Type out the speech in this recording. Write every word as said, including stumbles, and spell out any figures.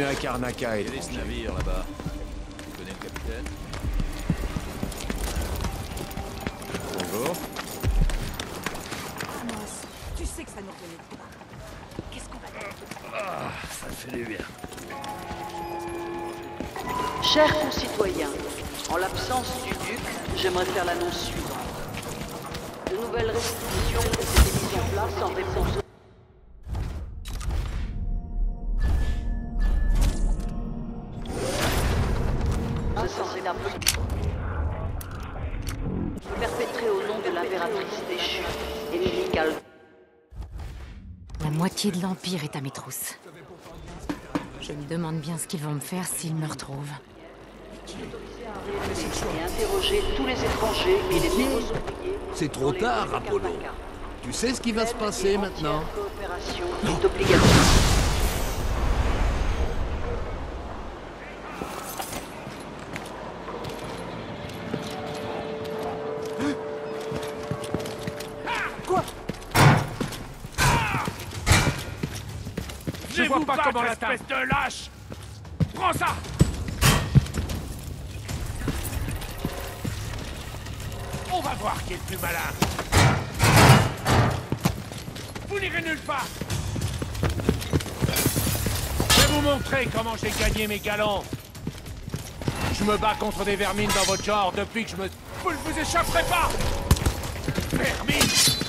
Bienvenue à Karnaca et Quel est ce navire là-bas? Tu connais le capitaine? bonjour. Mince, tu sais que ça nous revenait pas. Qu'est-ce qu'on va faire? Ah, ça fait du bien. Chers concitoyens, en l'absence du duc, j'aimerais faire l'annonce suivante. De nouvelles restrictions ont été mises en place en réponse au... censé Napoli. Perpétré au nom de l'impératrice déchue, Émilie Gal. La moitié de l'Empire est à mes trousses. Je me demande bien ce qu'ils vont me faire s'ils me retrouvent. Et interroger tous les étrangers et les nouveaux ouvriers. C'est trop tard, Apollo. Tu sais ce qui va se passer maintenant? La coopération est obligatoire. Je vois pas comment l'atteindre. Espèce de lâche! Prends ça! On va voir qui est le plus malin. Vous n'irez nulle part. Je vais vous montrer comment j'ai gagné mes galons. Je me bats contre des vermines dans votre genre depuis que je me... Vous ne vous échapperez pas! Vermine!